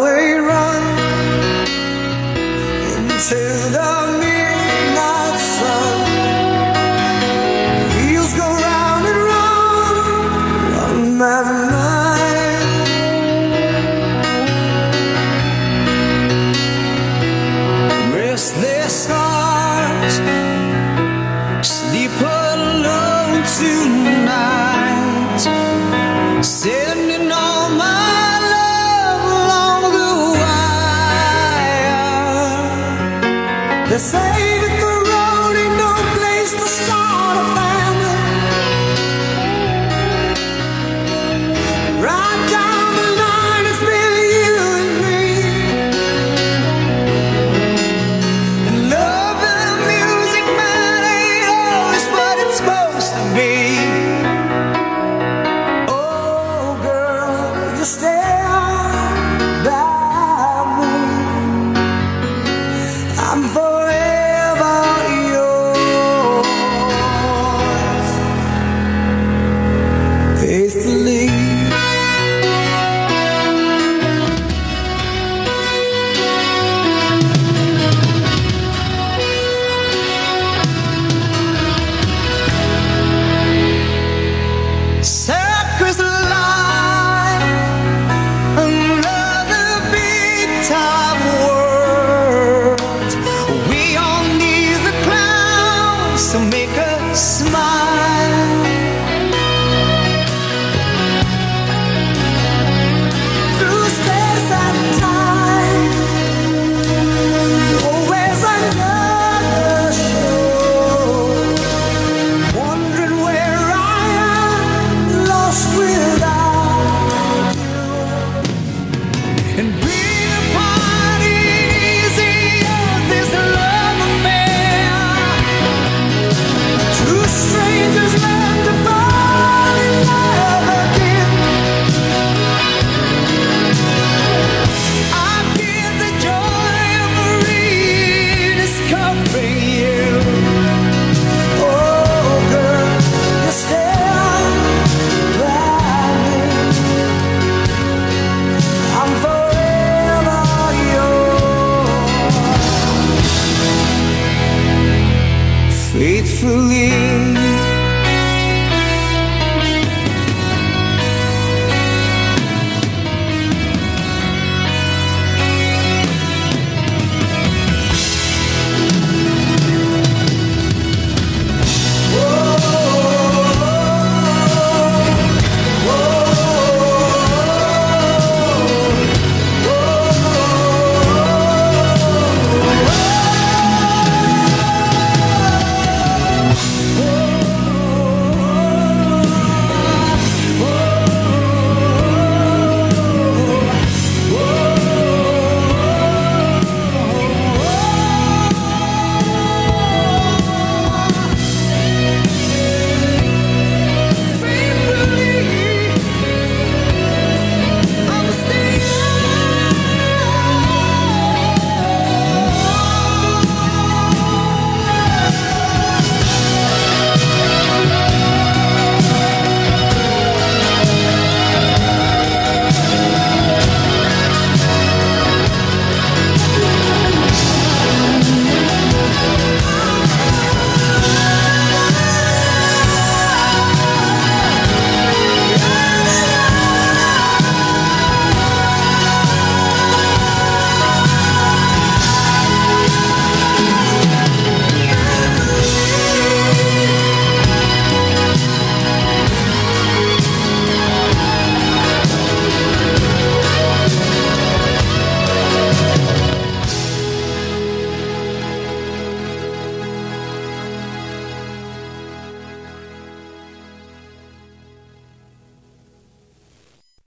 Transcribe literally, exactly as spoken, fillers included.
highway run into the midnight sun. Wheels go round and round on my mind. Restless hearts sleep alone tonight, sending all my love along the wire. They say that the road ain't no place to start a family. Right down the line, it's been you and me. And love and music, man, ain't always what it's supposed to be. Stand by me, I'm forever yours, faithfully. To make us smile, through space and time, always another show, wondering where I am, lost without you. And